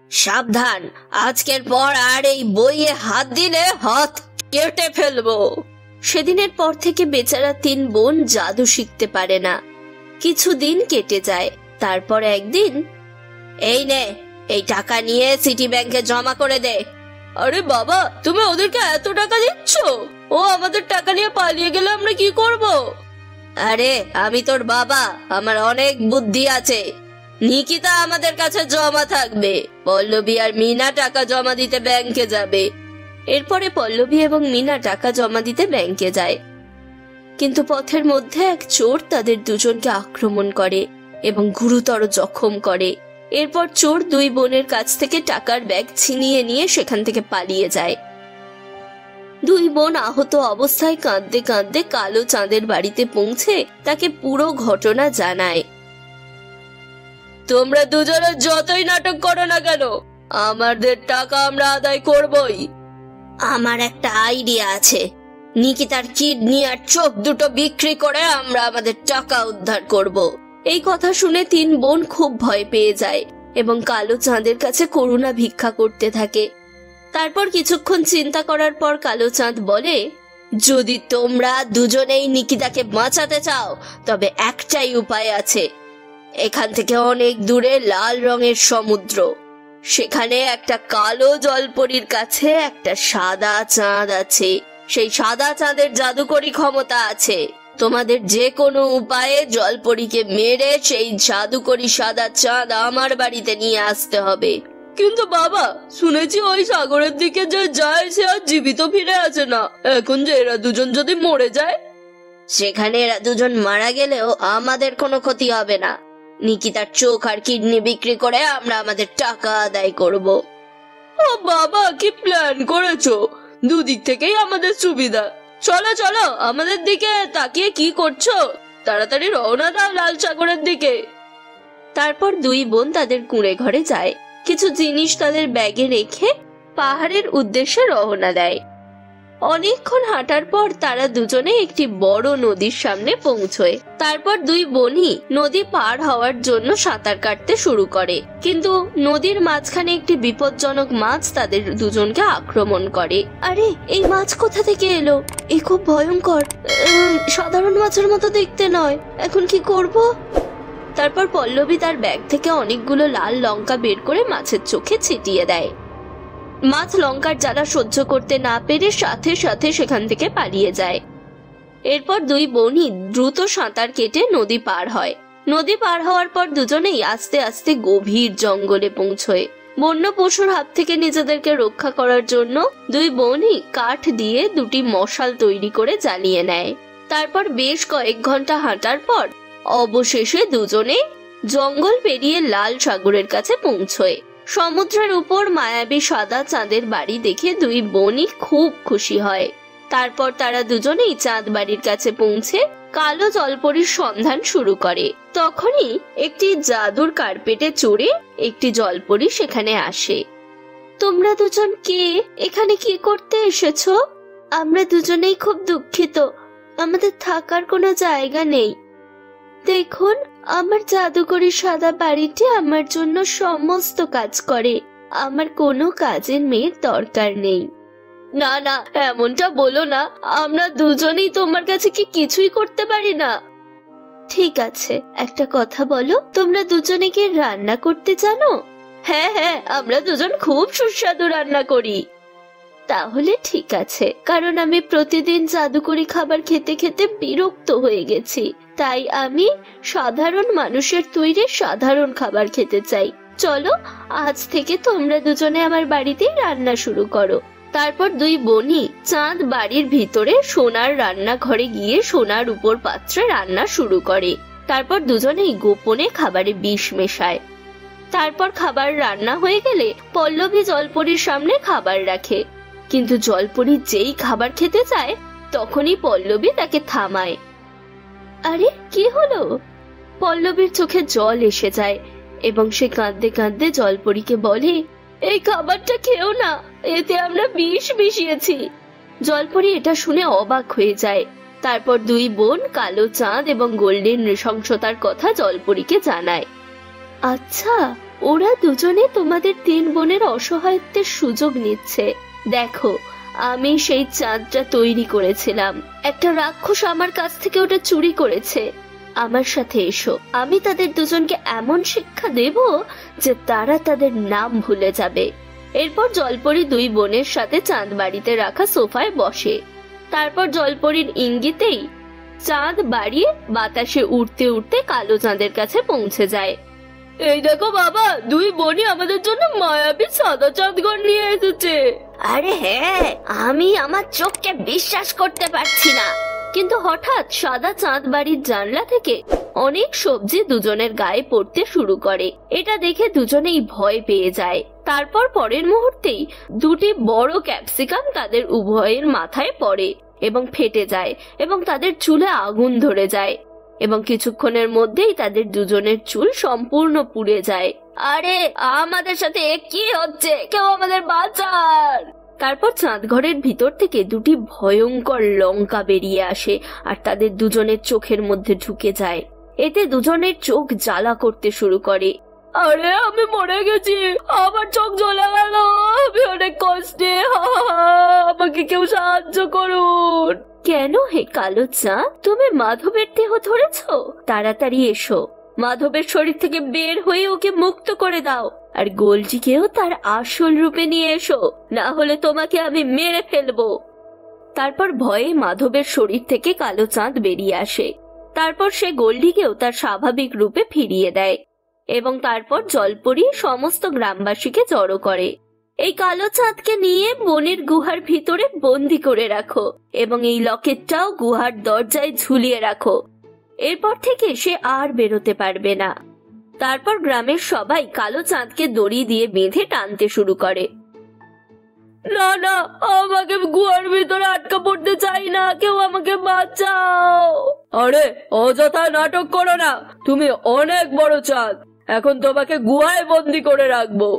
সাবধান, আজকের পর আর এই বইয়ে হাত দিলে হাত কেটে ফেলবো। সেদিনের পর থেকে বেচারা তিন বোন জাদু শিখতে পারে না। কিছুদিন কেটে যায়। তারপর একদিন, এই নে, এই টাকা নিয়ে সিটি ব্যাংকে জমা করে দে। আরে বাবা, তুমি ওদেরকে এত টাকা দিচ্ছ? ও আমাদের টাকা নিয়ে পালিয়ে গেলে আমরা কি করব? আরে আমি তোর বাবা, আমার অনেক বুদ্ধি আছে। নিকিতা আমাদের কাছে জমা থাকবে, পল্লবী আর মিনা টাকা জমা দিতে ব্যাংকে যাবে। এরপরে পল্লবী এবং মিনা টাকা জমা দিতে ব্যাংকে যায়। কিন্তু পথের মধ্যে এক চোর তাদের দুজনকে আক্রমণ করে এবং গুরুতর জখম করে। এরপর চোর দুই বোনের কাছ থেকে টাকার ব্যাগ ছিনিয়ে নিয়ে সেখান থেকে পালিয়ে যায়। দুই বোন আহত অবস্থায় কাঁদতে কাঁদতে কালো চাঁদের বাড়িতে পৌঁছে তাকে পুরো ঘটনা জানায়। তোমরা দুজনে যতই নাটক করো না কেন, আমাদের টাকা আমরা আদায় করবই। আমার একটা আইডিয়া আছে, নিকিতার কিডনি আর চোখ দুটো বিক্রি করে আমরা আমাদের টাকা উদ্ধার করব। এই কথা শুনে তিন বোন খুব ভয় পেয়ে যায় এবং কালো চাঁদের কাছে করুণা ভিক্ষা করতে থাকে। তারপর কিছুক্ষণ চিন্তা করার পর কালো চাঁদ বলে, যদি তোমরা দুজনেই নিকিতাকে বাঁচাতে চাও তবে একটাই উপায় আছে। এখান থেকে অনেক দূরে লাল রঙের সমুদ্র, সেখানে একটা কালো জলপরীর কাছে একটা সাদা চাঁদ আছে। সেই সাদা চাঁদের জাদুকরী ক্ষমতা আছে। তোমাদের যে কোনো উপায়ে জলপরীকে মেরে সেই জাদুকরী সাদা চাঁদ আমার বাড়িতে নিয়ে আসতে হবে। কিন্তু বাবা, শুনেছি ওই সাগরের দিকে যে যায় সে আর জীবিত ফিরে আসে না। এখন যে এরা দুজন যদি মরে যায়, সেখানে এরা দুজন মারা গেলেও আমাদের কোনো ক্ষতি হবে না। নিকিতার চোখ আর কিডনি বিক্রি করে আমরা আমাদের টাকা আদায় করব। ও বাবা, কি প্ল্যান করেছো! দুদিক থেকেই আমাদের সুবিধা। চলো চলো, আমাদের দিকে তাকিয়ে কি করছো? তাড়াতাড়ি রওনা দাও লাল সাগরের দিকে। তারপর দুই বোন তাদের কুঁড়ে ঘরে যায়। কিছু জিনিস তাদের ব্যাগে রেখে পাহাড়ের উদ্দেশ্যে রওনা দেয়। অনেকক্ষণ হাঁটার পর তারা দুজনে একটি বড় নদীর সামনে পৌঁছয়। তারপর দুই বোনই নদী পার হওয়ার জন্য সাঁতার কাটতে শুরু করে। কিন্তু নদীর মাঝখানে একটি বিপজ্জনক মাছ তাদের দুজনকে আক্রমণ করে। আরে, এই মাছ কোথা থেকে এলো? এ খুব ভয়ঙ্কর, সাধারণ মাছের মতো দেখতে নয়। এখন কি করব? তারপর পল্লবী তার ব্যাগ থেকে অনেকগুলো লাল লঙ্কা বের করে মাছের চোখে ছিটিয়ে দেয়। মাছ লঙ্কার জ্বালা সহ্য করতে না পেরে সাথে সাথে সেখান থেকে পালিয়ে যায়। এরপর দুই বোনই দ্রুত সাঁতার কেটে নদী পার হয়। নদী পার হওয়ার পর দুজনেই আস্তে আস্তে গভীর জঙ্গলে পৌঁছয়। বন্য পশুর হাত থেকে নিজেদেরকে রক্ষা করার জন্য দুই বোনই কাঠ দিয়ে দুটি মশাল তৈরি করে জ্বালিয়ে নেয়। তারপর বেশ কয়েক ঘন্টা হাঁটার পর অবশেষে দুজনে জঙ্গল পেরিয়ে লাল সাগরের কাছে পৌঁছয়। সমুদ্রের উপর মায়াবী সাদা চাঁদের বাড়ি দেখে দুই বোনই খুব খুশি হয়। তারপর তারা দুজনেই চাঁদ বাড়ির কাছে পৌঁছে কালো জলপরীর সন্ধান শুরু করে। তখনই একটি জাদুর কার্পেটে চড়ে একটি জলপরী সেখানে আসে। তোমরা দুজন কে? এখানে কি করতে এসেছো? আমরা দুজনেই খুব দুঃখিত, আমাদের থাকার কোনো জায়গা নেই। দেখুন, আমার জাদুকরী সাদা বাড়িটি আমার জন্য সমস্ত কাজ করে। আমার কোনো কাজের মেয়ের দরকার নেই। না না, এমনটা বলো না, আমরা দুজনেই তোমার কাছে কি কিছুই করতে পারি না। ঠিক আছে, একটা কথা বলো, তোমরা দুজনে কি রান্না করতে জানো? হ্যাঁ হ্যাঁ, আমরা দুজন খুব সুস্বাদু রান্না করি। তাহলে ঠিক আছে, কারণ আমি প্রতিদিন জাদুকরী খাবার খেতে খেতে বিরক্ত হয়ে গেছি। তাই আমি সাধারণ মানুষের তৈরি সাধারণ খাবার খেতে চাই। চলো, আজ থেকে তোমরা দুজনে আমার বাড়িতেই রান্না শুরু করো। তারপর দুই বোনই চাঁদ বাড়ির ভিতরে সোনার রান্নাঘরে গিয়ে সোনার উপর পাত্রে রান্না শুরু করে। তারপর দুজনেই গোপনে খাবারে বিষ মেশায়। তারপর খাবার রান্না হয়ে গেলে পল্লবী জলপরীর সামনে খাবার রাখে। কিন্তু জলপরী যেই খাবার খেতে চায় তখনই পল্লবী তাকে থামায়। আরে, কি হলো? পল্লবীর চোখে জল এসে যায় এবং সে কাঁদতে কাঁদতে জলপরীকে বলে, এই খাবারটা খেও না, এতে আমরা বিষ মিশিয়েছি। জলপরী এটা শুনে অবাক হয়ে যায়। তারপর দুই বোন কালো চাঁদ এবং গোল্ডেন নৃশংসতার কথা জলপরীকে জানায়। আচ্ছা, ওরা দুজনে তোমাদের 3 বোনের অসহায়ত্বের সুযোগ নিচ্ছে। দেখো, আমি সেই চাঁদটা তৈরি করেছিলাম, একটা রাক্ষস আমার কাছ থেকে ওটা চুরি করেছে। আমার সাথে এসো, আমি তাদের দুজনকে এমন শিক্ষা দেব যে তারা তাদের নাম ভুলে যাবে। এরপর জলপরি 2 বোনের সাথে চাঁদ বাড়িতে রাখা সোফায় বসে। তারপর জলপরির ইঙ্গিতেই চাঁদ বাড়িয়ে বাতাসে উড়তে উড়তে কালো চাঁদের কাছে পৌঁছে যায়। এই দেখো বাবা, 2 বোনই আমাদের জন্য মায়াবী সাদা চাঁদঘর নিয়ে এসেছে। আরে হ্যাঁ, আমি আমার চোখকে বিশ্বাস করতে পারছি না। কিন্তু হঠাৎ সাদা চাঁদ বাড়ির জানলা থেকে অনেক সবজি দুজনের গায়ে পড়তে শুরু করে। এটা দেখে দুজনেই ভয় পেয়ে যায়। তারপর পরের মুহূর্তেই 2টি বড় ক্যাপসিকাম তাদের উভয়ের মাথায় পড়ে এবং ফেটে যায় এবং তাদের চুলে আগুন ধরে যায় এবং কিছুক্ষণের মধ্যেই তাদের দুজনের চুল সম্পূর্ণ পুড়ে যায়। আরে আমাদের সাথে কি হচ্ছে? কেউ আমাদের বাঁচান! তারপর চাঁদঘরের ভিতর থেকে 2টি ভয়ঙ্কর লঙ্কা বেরিয়ে আসে আর তাদের দুজনের চোখের মধ্যে ঢুকে যায়। এতে দুজনের চোখ জ্বালা করতে শুরু করে। আরে আমি মরে গেছি, আমার চোখ জ্বলে গেল, আমি অনেক কষ্টে, আমাকে কেউ সাহায্য করুন। কেন হে কালো চাঁদ, তুমি মাধবের দেহ ধরেছ? তাড়াতাড়ি এসো, মাধবের শরীর থেকে বের হয়ে ওকে মুক্ত করে দাও, আর গোলটিকেও তার আসল রূপে নিয়ে এসো, না হলে তোমাকে আমি মেরে ফেলবো। তারপর ভয়ে মাধবের শরীর থেকে কালো চাঁদ বেরিয়ে আসে। তারপর সে গোল্ডিকেও তার স্বাভাবিক রূপে ফিরিয়ে দেয় এবং তারপর জলপরি সমস্ত গ্রামবাসীকে জড়ো করে। এই কালো চাঁদকে নিয়ে বনের গুহার ভিতরে বন্দি করে রাখো এবং এই লকেটটাও গুহার দরজায় ঝুলিয়ে রাখো। এরপর থেকে সে আর বেরোতে পারবে না। তারপর গ্রামের সবাই কালো চাঁদকে দড়ি দিয়ে বেঁধে টানতে শুরু করে। না না, আমাকে গুহার ভিতরে আটকা পড়তে চাই না, কেউ আমাকে বাঁচাও। আরে অযথা নাটক করো না, তুমি অনেক বড় চাঁদ, এখন তোমাকে গুহায় বন্দি করে রাখবো।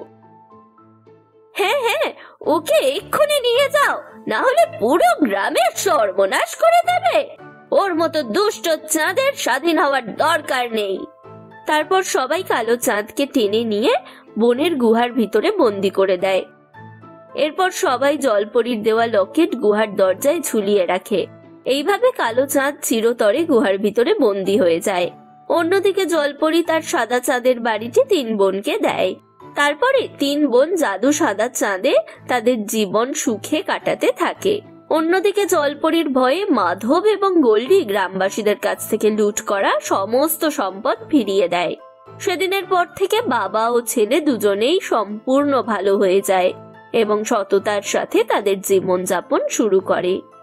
হ্যাঁ হ্যাঁ, ওকে এক্ষুনি নিয়ে যাও, না হলে পুরো গ্রামের সর্বনাশ করে দেবে। ওর মতো দুষ্ট চাঁদের স্বাধীন হওয়ার দরকার নেই। তারপর সবাই কালো চাঁদকে টেনে নিয়ে বনের গুহার ভিতরে বন্দি করে দেয়। এরপর সবাই জলপরির দেওয়া লকেট গুহার দরজায় ঝুলিয়ে রাখে। এইভাবে কালো চাঁদ চিরতরে গুহার ভিতরে বন্দি হয়ে যায়। অন্যদিকে জলপরি তার সাদা চাঁদের বাড়িটি 3 বোনকে দেয়। তারপরে 3 বোন জাদু সাদা চাঁদে তাদের জীবন সুখে কাটাতে থাকে। অন্যদিকে জলপরির ভয়ে মাধব এবং গোল্ডি গ্রামবাসীদের কাছ থেকে লুট করা সমস্ত সম্পদ ফিরিয়ে দেয়। সেদিনের পর থেকে বাবা ও ছেলে দুজনেই সম্পূর্ণ ভালো হয়ে যায় এবং সততার সাথে তাদের জীবনযাপন শুরু করে।